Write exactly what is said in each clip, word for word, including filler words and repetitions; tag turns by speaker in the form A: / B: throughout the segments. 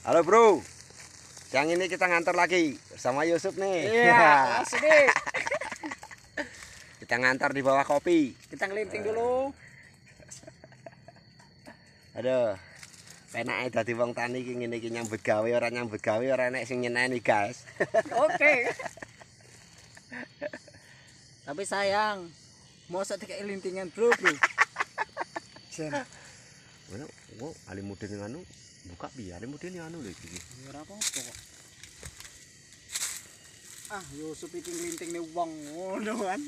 A: Halo bro, siang ini kita ngantor lagi bersama Yusuf nih.
B: Iya, asik.
A: Kita ngantor di bawah kopi.
B: Kita ngelinting dulu.
A: Aduh, penake dadi wong tani iki ngene iki nyambut gawe ora nyambut gawe ora enek sing nyeneni, guys.
B: Oke. Tapi sayang, mau saya kayak lintingan bro bro. Jen.
A: Mana? Oh, ali mudin nganu buka piye? Ali mudin nganu lho iki.
B: Ora apa-apa kok. Ah, Yusuf iki nglintingne wong ngono kan.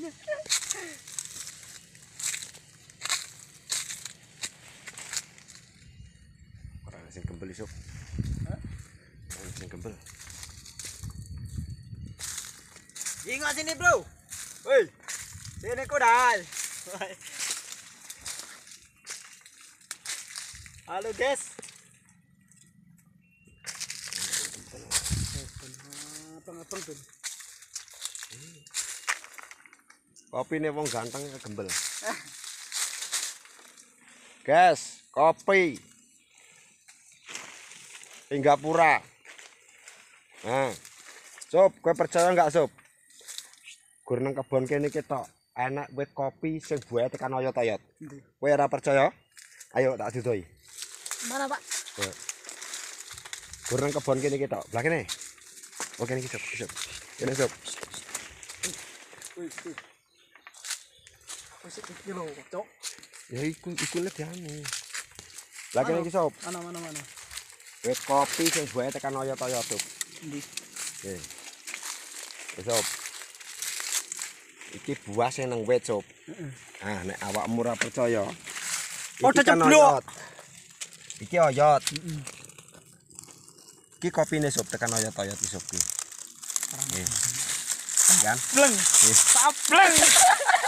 A: Ora ana sing gembel Yusuf.
B: Hah?
A: Ora ana sing gembel.
B: Ingat sini bro. Woi. Sini kodal. Halo guys. Abang-abang tuh.
A: Kopine wong ganteng gembel. Guys, kopi. Singapura. Nah. Sob, kowe percaya enggak, Sob? Gur nang kebon kene ketok enak wit kopi sing buahe tekan oyot-oyot. Kowe ora percaya? Ayo tak didoi.
B: Mana, Pak?
A: Gur nang kebon kene ketok. Lah kene. Oh kene iki, Sob. Sob. Kene, Sob.
B: Wih, wih. Wis iki lho, Cok.
A: Ya iku iku lek anu. Lah kene iki, Sob.
B: Mana mana mana.
A: Wit kopi sing buahe tekan oyot-oyot, Sob.
B: Endi?
A: Nggih. Wis, Sob. Iki buah sing nang wit, Sob.
B: Heeh.
A: Ah, nek awakmu ora percaya.
B: Oh,
A: Iki kan
B: ceblok.
A: oyot. Iki oyot.
B: Heeh.
A: Iki kopine Sob tekan oyot-oyot iki, Sob. Nggih. Kan?
B: Bleng.
A: Nggih.
B: Sableng.